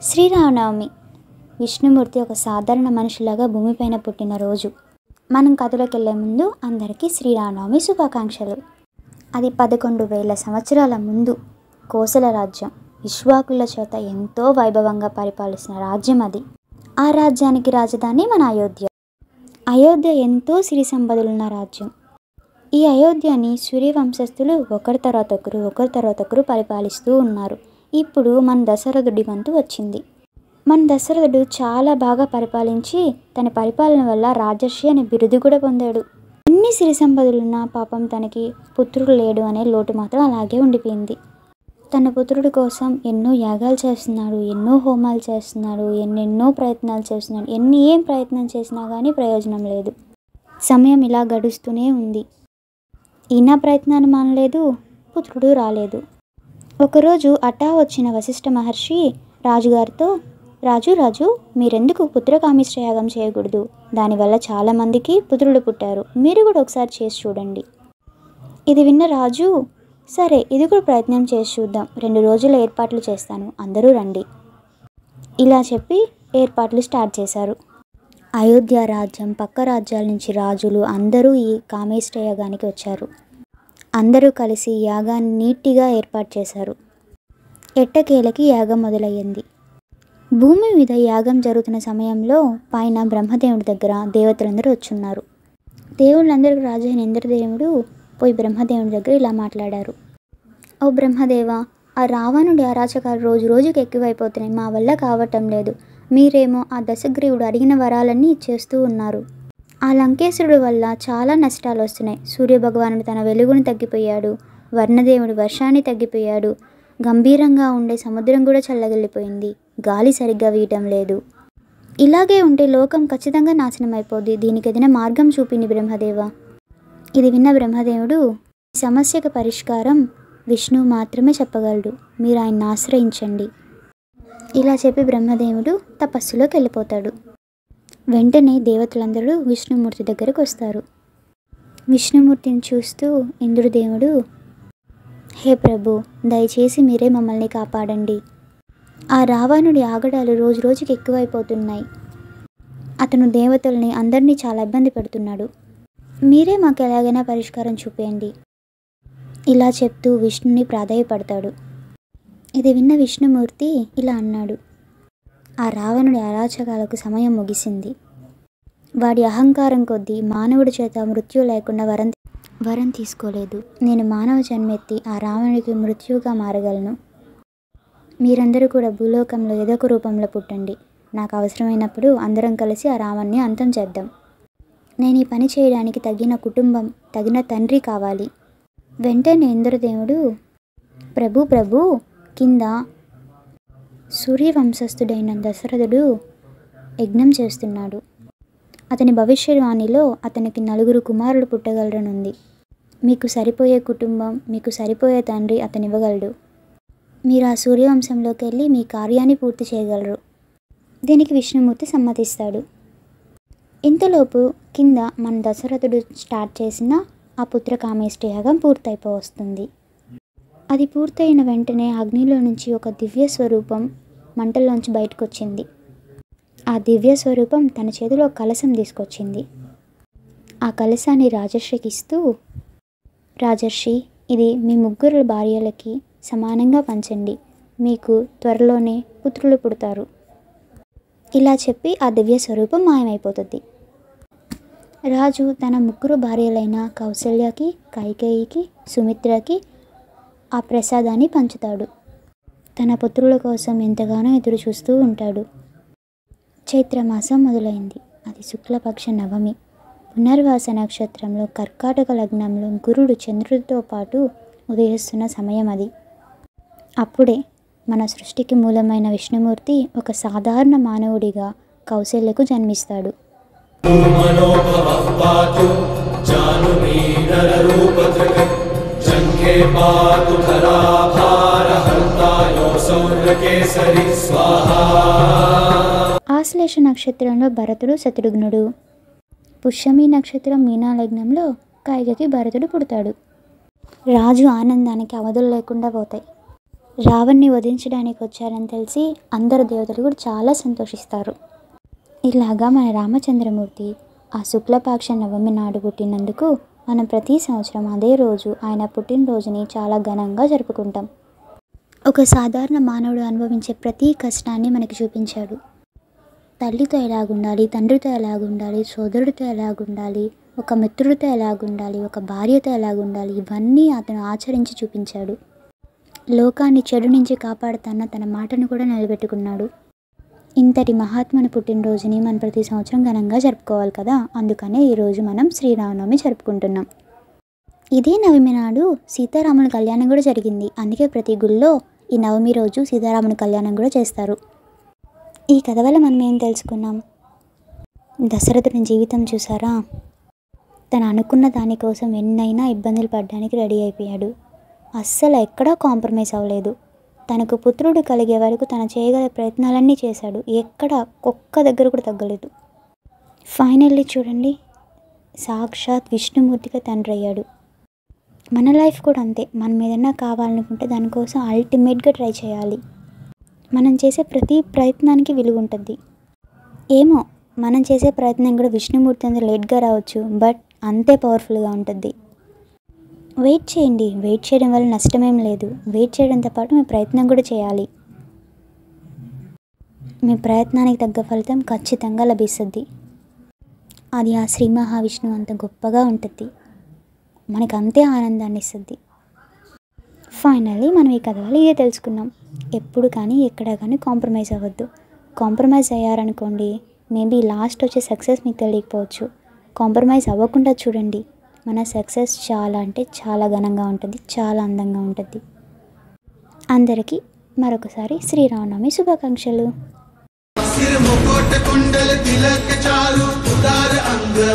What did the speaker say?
శ్రీరామనవమి విష్ణుమూర్తి ఒక సాధారణ మనిషిలాగా భూమిపైన పుట్టిన రోజు. మనం కథలోకి వెళ్ళే ముందు అందరికీ శ్రీరామనవమి శుభాకాంక్షలు. అది 11,000 సంవత్సరాల ముందు కోసల రాజ్యం ఇక్ష్వాకుల చేత ఎంతో వైభవంగా పరిపాలిస్తున్న రాజ్యం అది. ఆ రాజ్యానికి రాజధాని మన అయోధ్య. అయోధ్య ఎంతో సిరి సంపదలున్న రాజ్యం. ఈ అయోధ్యని సూర్యవంశస్థులు ఒకరి తర్వాత ఒకరు పరిపాలిస్తూ ఉన్నారు. ఇప్పుడు మన దశరథుడి వంతు వచ్చింది. మన దశరథుడు చాలా బాగా పరిపాలించి తన పరిపాలన వల్ల రాజర్షి అనే బిరుదు కూడా పొందాడు. ఎన్ని సిరి సంపదలున్నా పాపం తనకి పుత్రుడు లేడు అనే లోటు మాత్రం అలాగే ఉండిపోయింది. తన పుత్రుడి కోసం ఎన్నో యాగాలు చేస్తున్నాడు, ఎన్నో హోమాలు చేస్తున్నాడు, ఎన్నెన్నో ప్రయత్నాలు చేస్తున్నాడు. ఏం ప్రయత్నం చేసినా కానీ ప్రయోజనం లేదు. సమయం ఇలా గడుస్తూనే ఉంది. ఈయన ప్రయత్నాన్ని మానలేదు, పుత్రుడు రాలేదు. ఒకరోజు అటా వచ్చిన వశిష్ఠ మహర్షి రాజుగారితో, రాజు మీరెందుకు పుత్రకామేష్టి యాగం చేయకూడదు? దానివల్ల చాలామందికి పుత్రులు పుట్టారు, మీరు కూడా ఒకసారి చేసి చూడండి. ఇది విన్న రాజు, సరే ఇది కూడా ప్రయత్నం చేసి చూద్దాం, 2 రోజుల ఏర్పాట్లు చేస్తాను, అందరూ రండి ఇలా చెప్పి ఏర్పాట్లు స్టార్ట్ చేశారు. అయోధ్య రాజ్యం పక్క రాజ్యాల నుంచి రాజులు అందరూ ఈ కామేష్టి యాగానికి వచ్చారు. అందరూ కలిసి యాగాన్ని నీట్గా ఏర్పాటు చేశారు. ఎట్టకేలకి యాగం మొదలయ్యింది. భూమి మీద యాగం జరుగుతున్న సమయంలో పైన బ్రహ్మదేవుడి దగ్గర దేవతలందరూ వచ్చున్నారు. దేవుళ్ళందరికీ రాజు అయిన ఇంద్రదేవుడు పోయి బ్రహ్మదేవుడి దగ్గర ఇలా మాట్లాడారు. ఓ బ్రహ్మదేవ, ఆ రావణుడి అరాచకాలు రోజు రోజుకి ఎక్కువైపోతున్నాయి, మా వల్ల కావటం లేదు. మీరేమో ఆ దశగ్రీవుడు అడిగిన వరాలన్నీ ఇచ్చేస్తూ ఉన్నారు. ఆ లంకేశ్వరుడు వల్ల చాలా నష్టాలు వస్తున్నాయి. సూర్యభగవానుడు తన వెలుగును తగ్గిపోయాడు, వర్ణదేవుడు వర్షాన్ని తగ్గిపోయాడు, గంభీరంగా ఉండే సముద్రం కూడా చల్లగలిపోయింది, గాలి సరిగ్గా వీయటం లేదు. ఇలాగే ఉంటే లోకం ఖచ్చితంగా నాశనం అయిపోద్ది, దీనికి ఏదైనా మార్గం చూపింది బ్రహ్మదేవ. ఇది విన్న బ్రహ్మదేవుడు, ఈ సమస్యకు పరిష్కారం విష్ణువు మాత్రమే చెప్పగలడు, మీరు ఆయన్ని ఆశ్రయించండి ఇలా చెప్పి బ్రహ్మదేవుడు తపస్సులోకి వెళ్ళిపోతాడు. వెంటనే దేవతలందరూ విష్ణుమూర్తి దగ్గరకు వస్తారు. విష్ణుమూర్తిని చూస్తూ ఇంద్రదేవుడు, హే ప్రభు, దయచేసి మీరే మమ్మల్ని కాపాడండి. ఆ రావణుడి ఆగడాలు రోజు రోజుకి ఎక్కువైపోతున్నాయి. అతను దేవతల్ని అందరినీ చాలా ఇబ్బంది పెడుతున్నాడు. మీరే మాకు ఎలాగైనా పరిష్కారం చూపేయండి ఇలా చెప్తూ విష్ణుని ప్రాధేయపడతాడు. ఇది విన్న విష్ణుమూర్తి ఇలా అన్నాడు, ఆ రావణుడి అరాచకాలకు సమయం ముగిసింది. వాడి అహంకారం కొద్దీ మానవుడి చేత మృత్యు లేకుండా వరం తీసుకోలేదు. నేను మానవ జన్మెత్తి ఆ రావణుడికి మృత్యువుగా మారగలను. మీరందరూ కూడా భూలోకంలో ఏదో ఒక రూపంలో పుట్టండి. నాకు అవసరమైనప్పుడు అందరం కలిసి ఆ రావణ్ణి అంతం చేద్దాం. నేను ఈ పని చేయడానికి తగిన కుటుంబం, తగిన తండ్రి కావాలి. వెంటనే ఇంద్రదేవుడు, ప్రభు కింద సూర్యవంశస్థుడైన దశరథుడు యజ్ఞం చేస్తున్నాడు. అతని భవిష్యవాణిలో అతనికి 4 కుమారులు పుట్టగలరనుంది. మీకు సరిపోయే కుటుంబం, మీకు సరిపోయే తండ్రి అతను ఇవ్వగలడు. మీరు ఆ సూర్యవంశంలోకి వెళ్ళి మీ కార్యాన్ని పూర్తి చేయగలరు. దీనికి విష్ణుమూర్తి సమ్మతిస్తాడు. ఇంతలోపు కింద మన దశరథుడు స్టార్ట్ చేసిన ఆ పుత్రకామేష్టి యాగం పూర్తయిపోవస్తుంది. అది పూర్తయిన వెంటనే అగ్నిలో నుంచి ఒక దివ్య స్వరూపం మంటల్లోంచి బయటకు వచ్చింది. ఆ దివ్య స్వరూపం తన చేతిలో కలశం తీసుకొచ్చింది. ఆ కలశాన్ని రాజర్షికి ఇస్తూ, రాజర్షి, ఇది మీ 3 భార్యలకి సమానంగా పంచండి, మీకు త్వరలోనే పుత్రులు పుడతారు ఇలా చెప్పి ఆ దివ్య స్వరూపం మాయమైపోతుంది. రాజు తన 3 భార్యలైన కౌసల్యకి, కైకేయికి, సుమిత్రకి ఆ ప్రసాదాన్ని పంచుతాడు. తన పుత్రుల కోసం ఎంతగానో ఎదురు చూస్తూ ఉంటాడు. చైత్రమాసం మొదలైంది. అది శుక్లపక్ష నవమి. పునర్వాస నక్షత్రంలో కర్కాటక లగ్నంలో గురుడు చంద్రుడితో పాటు ఉదయిస్తున్న సమయం అది. అప్పుడే మన సృష్టికి మూలమైన విష్ణుమూర్తి ఒక సాధారణ మానవుడిగా కౌశల్యకు జన్మిస్తాడు. ఆశ్లేష నక్షత్రంలో భరతుడు శత్రుఘ్నుడు, పుష్యమి నక్షత్రం మీనా లగ్నంలో కైకకి భరతుడు పుడతాడు. రాజు ఆనందానికి అవధులు లేకుండా పోతాయి. రావణ్ణి వధించడానికి వచ్చారని తెలిసి అందరు దేవతలు కూడా చాలా సంతోషిస్తారు. ఇలాగా మన రామచంద్రమూర్తి ఆ శుక్లపక్ష నవమి నాడు పుట్టినందుకు మనం ప్రతి సంవత్సరం అదే రోజు ఆయన పుట్టినరోజుని చాలా ఘనంగా జరుపుకుంటాం. ఒక సాధారణ మానవుడు అనుభవించే ప్రతి కష్టాన్ని మనకి చూపించాడు. తల్లితో ఎలాగుండాలి, తండ్రితో ఎలాగుండాలి, సోదరుడితో ఎలాగుండాలి, ఒక మిత్రుడితో ఎలాగుండాలి, ఒక భార్యతో ఎలాగుండాలి, ఇవన్నీ అతను ఆచరించి చూపించాడు. లోకాన్ని చెడు నుంచి కాపాడుతాన్న తన మాటను కూడా నిలబెట్టుకున్నాడు. ఇంతటి మహాత్ముని పుట్టినరోజుని మనం ప్రతి సంవత్సరం ఘనంగా జరుపుకోవాలి కదా. అందుకనే ఈరోజు మనం శ్రీరామనవమి జరుపుకుంటున్నాం. ఇదే నవమి నాడు సీతారాముల కళ్యాణం కూడా జరిగింది. అందుకే ప్రతి గుళ్ళో ఈ నవమి రోజు సీతారాముల కళ్యాణం కూడా చేస్తారు. ఈ కథ వల్ల మనం ఏం తెలుసుకున్నాం? దశరథుని జీవితం చూసారా? తను అనుకున్న దానికోసం ఎన్నైనా ఇబ్బందులు పడడానికి రెడీ అయిపోయాడు. అస్సలు ఎక్కడా కాంప్రమైజ్ అవ్వలేదు. తనకు పుత్రుడు కలిగే వరకు తను చేయగల ప్రయత్నాలన్నీ చేశాడు. ఎక్కడ ఒక్క దగ్గర కూడా తగ్గలేదు. ఫైనల్లీ చూడండి, సాక్షాత్ విష్ణుమూర్తిగా తండ్రి అయ్యాడు. మన లైఫ్ కూడా అంతే. మనం ఏదైనా కావాలనుకుంటే దానికోసం అల్టిమేట్గా ట్రై చేయాలి. మనం చేసే ప్రతి ప్రయత్నానికి విలువ ఉంటుంది. ఏమో మనం చేసే ప్రయత్నం కూడా విష్ణుమూర్తి అంత లేట్గా రావచ్చు, బట్ అంతే పవర్ఫుల్గా ఉంటుంది. వెయిట్ చేయండి. వెయిట్ చేయడం వల్ల నష్టమేం లేదు. వెయిట్ చేయడంతో పాటు మీ ప్రయత్నం కూడా చేయాలి. మీ ప్రయత్నానికి తగ్గ ఫలితం ఖచ్చితంగా లభిస్తుంది. అది ఆ శ్రీ మహావిష్ణువు అంత గొప్పగా ఉంటుంది. మనకు అంతే ఆనందాన్ని ఇస్తుంది. ఫైనల్లీ మనం ఈ కథ వల్ల ఇదే తెలుసుకున్నాం. ఎప్పుడు కానీ ఎక్కడ కానీ కాంప్రమైజ్ అవ్వద్దు. కాంప్రమైజ్ అయ్యారనుకోండి, మేబీ లాస్ట్ వచ్చే సక్సెస్ మీకు తెలియకపోవచ్చు. కాంప్రమైజ్ అవ్వకుండా చూడండి, మన సక్సెస్ చాలా అంటే చాలా ఘనంగా ఉంటుంది, చాలా అందంగా ఉంటుంది. అందరికీ మరొకసారి శ్రీరామనవమి శుభాకాంక్షలు.